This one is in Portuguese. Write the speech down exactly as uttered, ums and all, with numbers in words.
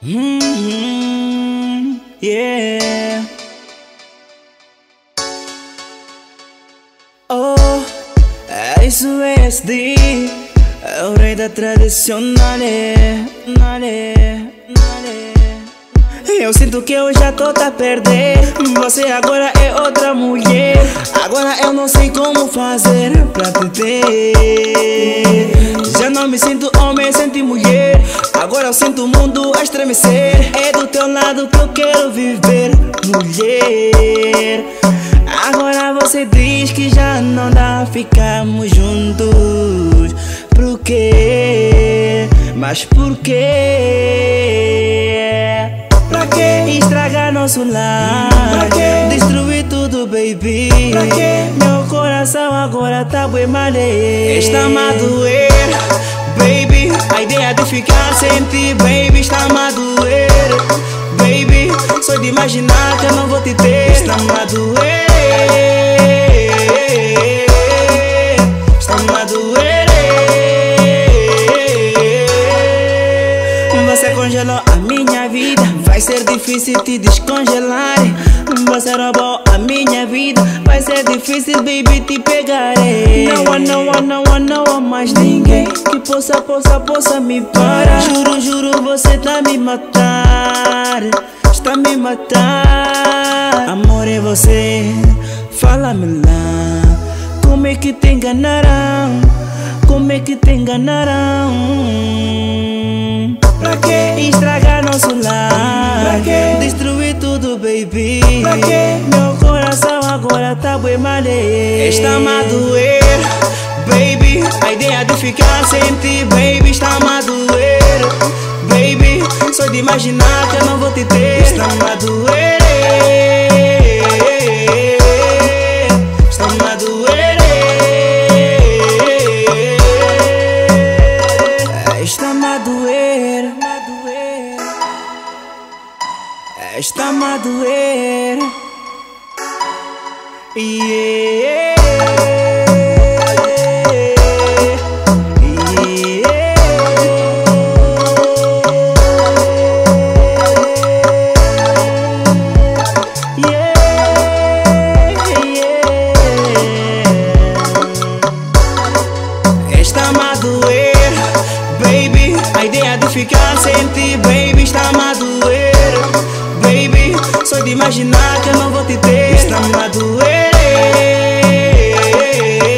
Mm-hmm, yeah. Oh, isso é S D, é o rei da tradicional. Eu sinto que eu já tô a perder. Você agora é outra mulher. Agora eu não sei como fazer pra te ter. Já não me sinto homem, sinto mulher. Agora eu sinto o mundo a estremecer. É do teu lado que eu quero viver, mulher. Agora você diz que já não dá, ficamos juntos. Por quê? Mas por quê? Pra que estragar nosso lar? Pra que destruir tudo, baby? Pra que meu coração agora tá bem malê? Está-me a doer, baby. A ideia de ficar sem ti, baby, está-me a doer, baby. Só de imaginar que eu não vou te ter. Está-me a doer, está-me a doer. Você congelou a minha vida, vai ser difícil te descongelar. Você roubou a minha vida, vai ser difícil, baby, te pegar. Não há, não há, não há, não há mais ninguém que possa, possa, possa me parar. Juro, juro, você tá me matar, está me matar. Amor, é você, fala-me lá. Como é que te enganaram? Como é que te enganaram? Pra que estragar nosso lar? Pra que destruir tudo, baby? Pra que meu coração agora tá bem malê? Está-me a doer, baby. A ideia de ficar sem ti, baby, está-me a doer, baby. Só de imaginar que eu não vou te ter. Está-me a doer, está-me a doer, está-me a doer, está-me a doer, yeah, está-me a doer, baby. A ideia de ficar sem ti, baby, está-me a doer, baby. Só de imaginar que eu não vou te ter. Está-me a doer.